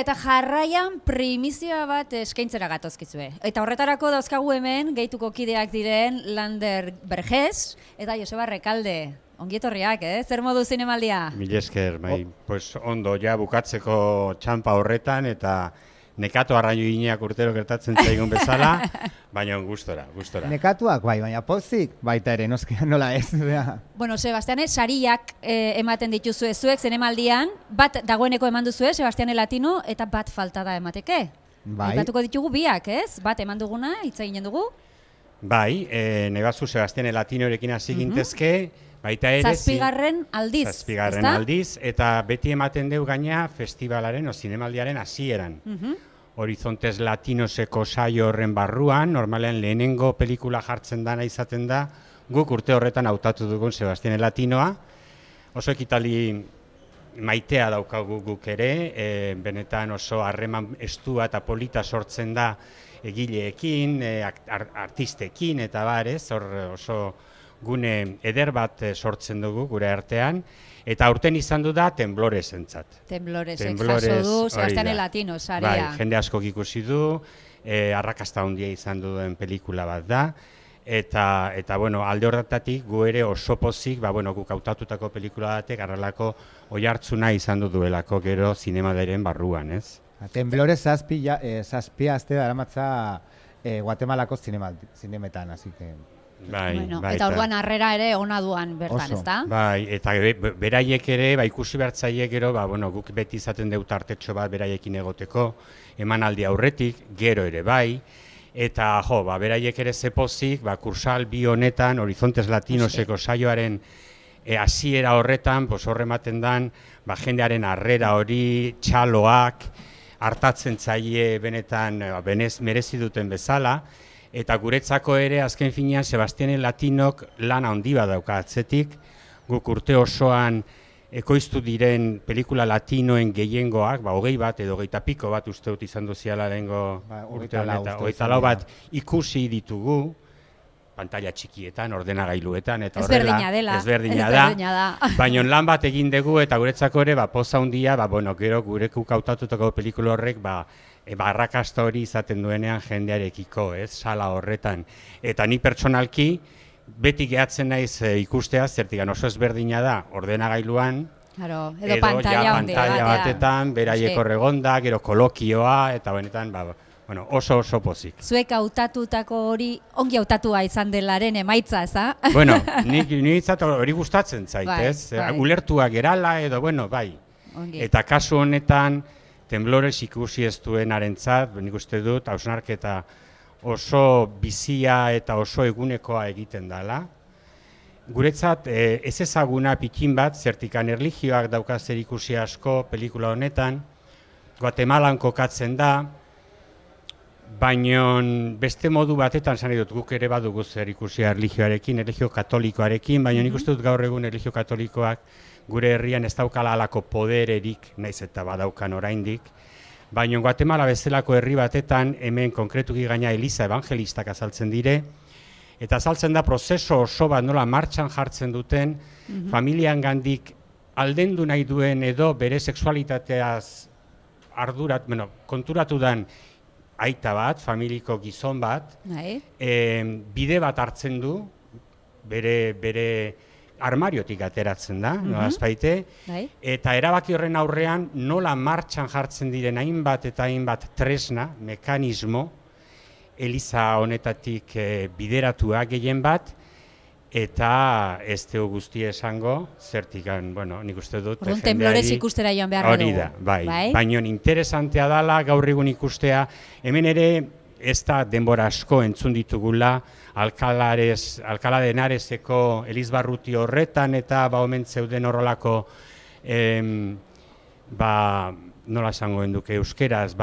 eta jarraian primizioa bat eskaintzera gatozkizue. Eta horretarako dauzkagu hemen, gehituko kideak diren Lander Berges eta Joseba Rekalde. Ongietorriak, zer modu zinemaldia? Mil esker, pues ondo, ja bukatzeko txanpa horretan eta nekatu arraio gineak urtero gertatzen zaigun bezala, baina gustora. Nekatuak bai, baina pozik baita ere, nola ez. Bueno, Sebastiane, sariak ematen dituzue zuek zinemaldian, bat dagoeneko eman duzue, Sebastiane Latino, eta bat falta da emateke. Bai. Aipatuko ditugu biak, ez? Bat eman duguna, hitz eginen dugu. Bai, nebazu Sebastiane Latinorekin hasi gintezke, baita ere... Zazpigarren aldiz, Zazpigarren aldiz, eta beti ematen deu gaina festivalaren o zinemaldiaren hasieran. Horizontes Latinoseko saio horren barruan, normalean lehenengo pelikula jartzen dana izaten da, guk urte horretan hautatu dugun Sebastiane Latinoa. Oso ekitaldi maitea daukagu guk ere, benetan oso harreman estua eta polita sortzen da egileekin, artistekin eta barez, oso gune eder bat sortzen dugu gure artean, eta aurten izan du da Tembloresentzat. Tembloresek jaso du Sebastiane Latino saria. Bai, jende askok ikusi du, arrakasta handia izan duen pelikula bat da, eta bueno, alde horretatik gu ere oso pozik, guk hautatutako pelikula batek harrelako oihartzuna izan duelako gero zinemadaren barruan, ez? Temblores zazpi aste daramatza Guatemalako zinemetan, así que... Bai, eta orduan harrera ere ona duan bertan, ezta? Bai, eta beraiek ere, ikusi behartzaiek gero, guk beti izaten deu tartetxo bat beraiekin egoteko, emanaldi aurretik, gero ere bai, eta beraiek ere zepozik, kursal bi honetan, Horizontes Latinoseko saioaren hasiera horretan, horre ematen dan, jendearen harrera hori, txaloak, hartatzen zaie benetan, merezi duten bezala, eta guretzako ere, azken finean, Sebastiane Latinok lan handi bat dauka atzetik, guk urte osoan ekoiztu diren pelikula latinoen gehiengoak, 20 bat edo 20 piko bat uste dut izan duziala lehengo urte honetan, 24 bat ikusi ditugu, pantalla txikietan, ordenagailuetan, eta horrela, ezberdina da, baina lan bat egin dugu, eta guretzako ere, poza handia, gero gurekuk hautatutako pelikula horrek, arrakasta hori izaten duenean jendearekiko, sala horretan. Eta ni pertsonalki, beti gehatzen naiz ikustea, zertikan oso ezberdina da, ordenagailuan, edo pantalla batetan, beraiek horregonda, gero kolokioa, eta benetan, oso pozik. Zuek hautatutako hori, ongi hautatua izan delaren emaitza, ez da? Bueno, niretzat hori gustatzen zait, ez? Ulertua gerala, edo, bai. Eta kasu honetan, Temblores ikusi ez duenarentzat, nik uste dut, hausnarketa oso bizia eta oso egunekoa egiten dela. Guretzat, ez ezaguna pikin bat, zertikan erlijioak dauka zer ikusi asko pelikula honetan, Guatemalan kokatzen da, baina beste modu batetan, zan dut, guk ere badugu zer ikusi erlijioarekin, erlijio katolikoarekin, baina nik uste dut gaur egun erlijio katolikoak gure herrian ez daukala alako podererik, naiz eta badaukan oraindik, baina Guatemala bezalako herri batetan, hemen konkretuki gaina Eliza evangelistak azaltzen dire, eta azaltzen da prozeso oso bat nola martxan jartzen duten, familian gandik aldendu nahi duen edo bere sexualitateaz konturatu den aita bat, familiko gizon bat, bide bat hartzen du, bere armariotik ateratzen da, nolazpaite, eta erabaki horren aurrean nola martxan jartzen diren hainbat eta hainbat tresna, mekanismo, Eliza honetatik bideratua gehien bat, eta ez dugu guzti esango, zertikan, nik uste dut... Temblores ikustera joan behar dugu. Hori da, baina interesantea dela gaur egun ikustea, hemen ere ez da denbora asko entzun ditugula, Alcalá de Henareseko Elizbarruti horretan eta omen zeuden horrelako nola esango enduke euskeraz,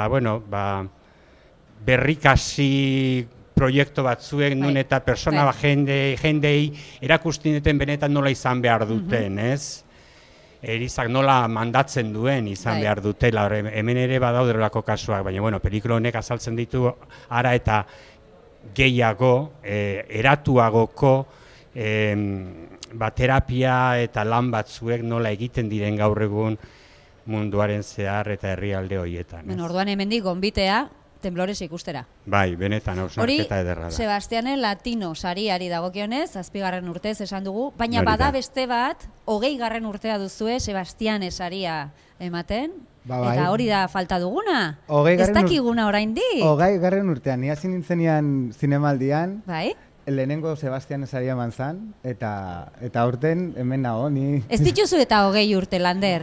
berrikasi proiektu batzuek nun eta persona jendei erakustinen benetan nola izan behar duten, ez? Elizak nola mandatzen duen izan behar dutela, hemen ere badauderolako kasuak, baina pelikula honek azaltzen ditu ara eta gehiago, eratuagoko terapia eta lan batzuek nola egiten diren gaur egun munduaren zehar eta herrialde horietan. Ben, orduan hemendik gonbitea, Temblores ikustera. Bai, benetan hausnarketa ederra da. Sebastiane Latino sariari dagokionez, 7. urtez esan dugu, baina Hori da. bada beste bat, 20. urtea duzue Sebastiane saria ematen, Ba, bai. eta hori da falta duguna. 20. Ez dakiguna oraindik. 20. urtean, ni hasi nintzenean zinemaldian, Bai? lehenengo Sebastian esaria eman zan, eta aurten hemen nago, ni... Ez dituzu eta 20 urte, Lander.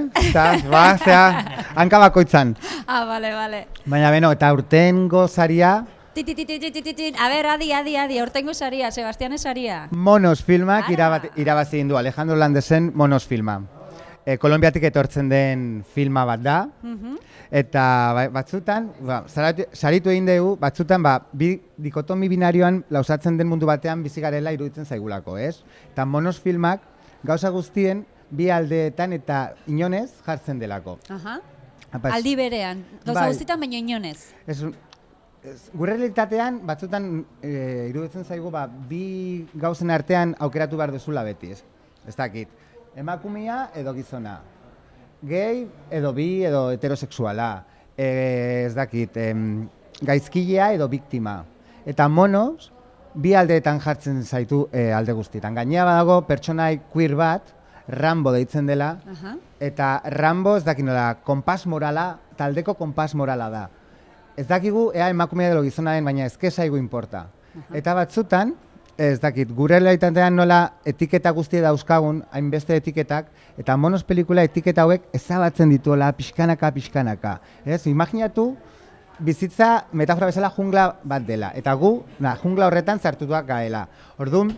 Zea, hanka bakoitzan. Ah, bale. Baina beno, eta aurtengo saria, A ber, adi, hortengo saria, Sebastiane saria. Monos filmak Ara. irabazi du, Alejandro Landesen Monos filma. Kolonbiatik etortzen den filma bat da, eta batzutan, saritu egin dugu, batzutan dikotomi binarioan lausatzen den mundu batean bizi garela iruditzen zaigulako, ez? Eta Monos filmak gauza guztien bi aldeetan eta inonez jartzen delako. Aha. Apa, Aldi berean, gauza bai. guztietan baino inonez. Gure realitatean, batzutan iruditzen zaigu, bi gauzen artean aukeratu behar duzula beti, ez? Ez dakit, emakumea edo gizona, gay edo bi edo heterosexuala, ez dakit, gaizkilea edo biktima. Eta Monos, bi aldeetan jartzen zaitu alde guztietan. Gainera badago pertsonai queer bat, Rambo deitzen dela, Aha. eta Rambo ez dakit nola, konpas morala, taldeko konpas morala da. Ez dakigu ea emakumea edo gizonaren, baina ezke zaigu inporta. Eta batzutan, ez dakit, gure realitatean nola etiketa guztie dauzkagun, hainbeste etiketak, eta Monos pelikula etiketa hauek ezabatzen dituela pixkanaka. Ez, imaginatu, bizitza metafora bezala jungla bat dela, eta gu, jungla horretan zartutuak gaela. Orduan,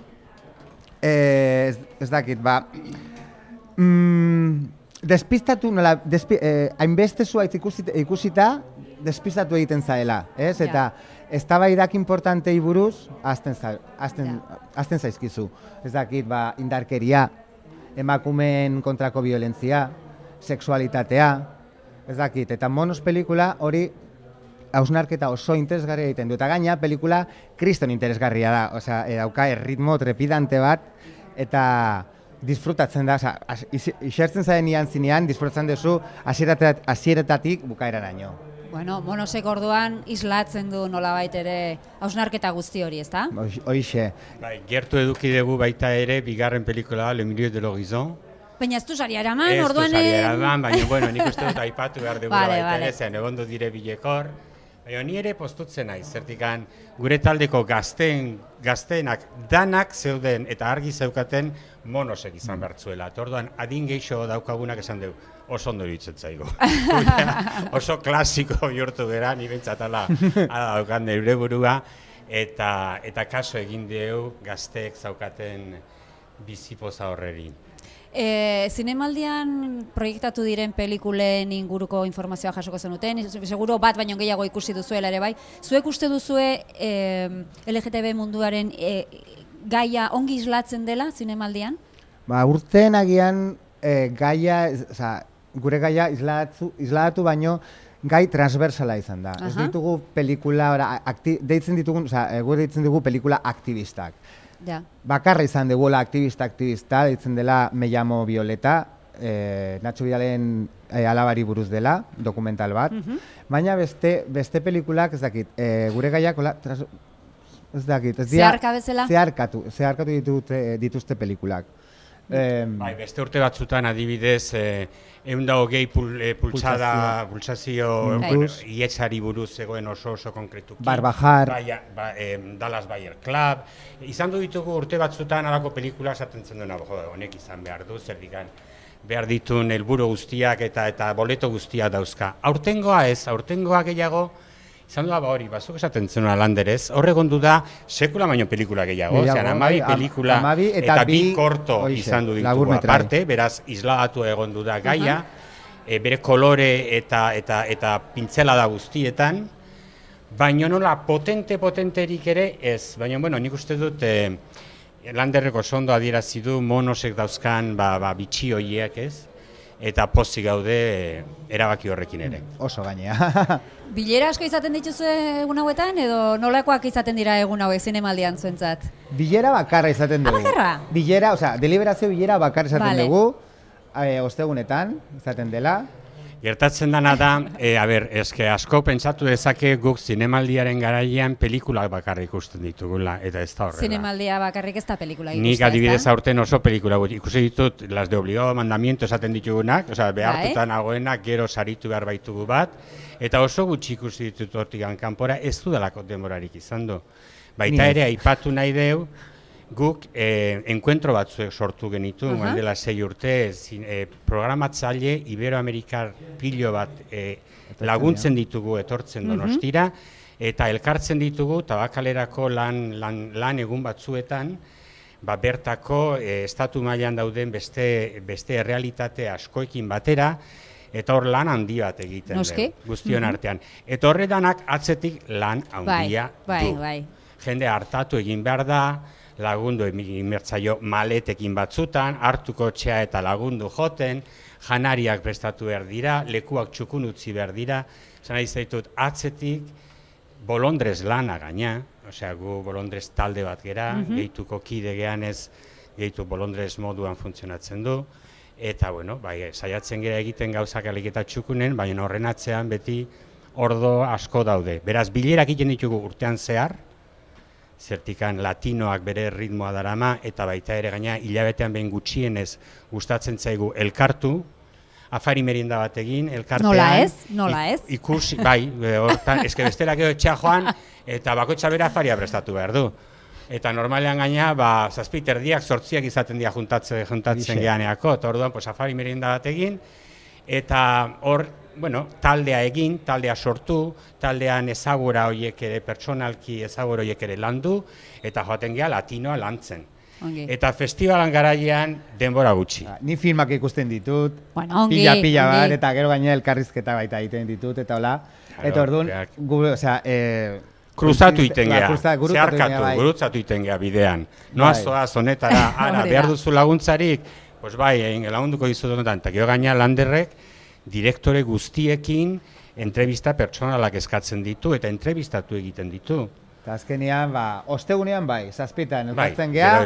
ez dakit, despistatu nola, hainbeste zuaitz ikusita, despistatu egiten zaela, ez? Ja. Eta eztabaidak importantei buruz azten zaizkizu. Ez dakit, indarkeria, emakumeen kontrako violentzia, sexualitatea, ez dakit. Eta Monos pelikula hori hausnarketa oso interesgarria egiten du. Eta gaina, pelikula kriston interesgarria da. Osea, dauka erritmo trepidante bat, eta disfrutatzen da, isertzen zaren ian zinean, disfrutatzen duzu hasieretatik bukaeraraino. Bueno, Monosek orduan islatzen du nolabait ere hausnarketa guzti hori, ezta? Hoixe. Bai, gertu eduki dugu baita ere, bigarren pelikula, Le Milieu de l'Horizon. Baina ez du saria eraman, Ez du orduan... saria eraman, baina, bueno, nik uste dut aipatu behar dugu Vale, baita vale. ere, zean egondu dire bilekor. Baina ni ere postutzen naiz, zertikan gure taldeko gazteenak danak zeuden eta argi zeukaten Monosek izan bertzuela. Orduan adin geixo daukagunak esan dugu, oso ondo iruditzen zaigu. Oso klasiko bihurtu gera, ni behintzat ala daukan neure burua, eta kaso egin dugu gazteek zaukaten bizipoza horreri. Zinemaldian proiektatu diren pelikulen inguruko informazioa jasoko zenuten, seguro bat baino gehiago ikusi duzuela ere bai. Zuek uste duzue LGTB munduaren gaia ongi islatzen dela zinemaldian? Urteen agian gure gaia isladatu baino gai transversala izan da. Ez ditugu pelikula, deitzen dugu pelikula aktivistak. Ja. Bakarra izan dugula aktivista, deitzen dela Me llamo Violeta, Nacho Vidalen alabari buruz dela, dokumental bat. Baina beste pelikulak, ez dakit, gure gaiak, ez dakit, ez dira... Zeharka bezala? Zeharkatu dituzte pelikulak. Bai, beste urte batzutan adibidez, 120 pulsazio ietzari buruz zegoen oso konkretuki. Barbajar. Dallas Bayer Club. Izan ditugu urte batzutan alako pelikula esaten zen duena, honek izan behar du, zer digan behar ditun helburu guztiak eta boleto guztiak dauzka. Aurtengoa gehiago, izan du hori, bazuk esaten zenuna Landerez, horregondu da sekula baino pelikula gehiago, zean 12 pelikula eta bi korto izan du ditugu aparte, beraz isladatu egondu da gaia, bere kolore eta pintzela da guztietan, baina nola potenterik ere ez, baina bueno, nik uste dut Landerreko sondo adierazi du Monosek dauzkan bitxi horiek ez, eta pozik gaude erabaki horrekin ere. Oso gainea. Bilera asko izaten dituzu egun hauetan, edo nolakoak izaten dira egun hauek zinemaldian zuentzat? Bilera bakarra izaten dugu. Bakarra? Bilera, deliberazio bilera bakarra izaten dugu. ostegunetan, izaten dela. Gertatzen dana da, eske asko pentsatu dezake guk zinemaldiaren garaian pelikulak bakarrik ikusten ditugula, eta ez da horrela. Zinemaldia bakarrik ez da pelikula ikusten, Nik adibidez aurten oso pelikula ikusi ditut, las de obligado mandamiento esaten ditugunak, behartuta nagoenak gero saritu behar baitugu bat, eta oso gutxi ikusi ditut hortik kanpora, ez dudalako denborarik izan du. Baita ere, aipatu nahi deu, guk enkuentro batzuek sortu genitu, dela 6 urte, programatzaile Iberoamerikar pilo bat laguntzen ditugu etortzen Donostira, eta elkartzen ditugu Tabakalerako lan egun batzuetan, bertako estatu mailan dauden beste errealitate askoekin batera, eta hor lan handi bat egiten dugu, guztion artean. Eta horretanak atzetik lan handia du. Jende hartatu egin behar da, lagundu inmertzaio maletekin batzutan, hartuko txea eta lagundu joten, janariak prestatu behar dira, lekuak txukun utzi behar dira, zan nahi zaitut atzetik bolondrez lana gaina, gu bolondrez talde bat gera, gehituko kide gehanez, gehitu bolondrez moduan funtzionatzen du, eta saiatzen gera egiten gauzak aliketa txukunen, baina horren atzean beti ordo asko daude. Beraz, bilerak egiten ditugu urtean zehar, zertikan latinoak bere ritmoa darama, eta baita ere gaina hilabetean behin gutxienez gustatzen zaigu elkartu, afari merinda bat egin, elkartean. Nola ez? Ikusi, hortan, eske besterak edo etxea joan, eta bakoitza bere afaria prestatu behar du. Eta normalean gaina, 7 erdiak, 8 izaten dira juntatzen gehaneako, eta orduan, afari merinda bat egin, eta hor, taldea egin, taldea sortu, taldean ezagura horiek ere, pertsonalki ezagura horiek ere landu, eta joaten geha latinoa lantzen. Eta festivalan garaian denbora gutxi. Ni filmak ikusten ditut, pila bat, eta gero gaina elkarrizketa baita egiten ditut, eta hola. Eta orduan, kruzatu iten geha, zeharkatu, gurutzatu iten geha bidean. Noa zoaz honetara, behar duzu laguntzarik, lagunduko dizut honetan, eta gero gaina Landerrek, direktore guztiekin entrevista pertsonalak eskatzen ditu eta entrevistatu egiten ditu. Eta azkenean, ostegunean 7 elkartzen geha.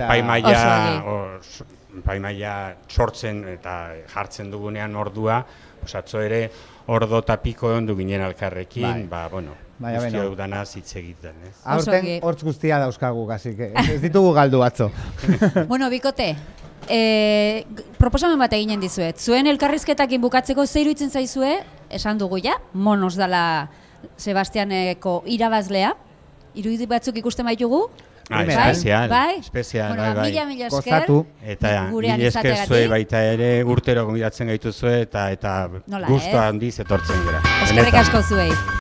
Epaimaia sortzen eta jartzen dugunean ordua, atzo ere ordo eta piko egon du ginen alkarrekin, guzti hau danaz hitz egiten. Aurten hortz guztia dauzkagu, ez ditugu galdu atzo. Bikote, proposamen bat eginen dizuet. Zuen elkarrizketakin bukatzeko zer iruditzen zaizue, esan dugu ja, Monos dela Sebastianeko irabazlea, iruditu batzuk ikusten baitugu? Espezial, mila esker, gurean izategatik. Zue baita ere urtero gonbidatzen gaituzue eta gustu handiz etortzen gara. Eskerrik asko zuei.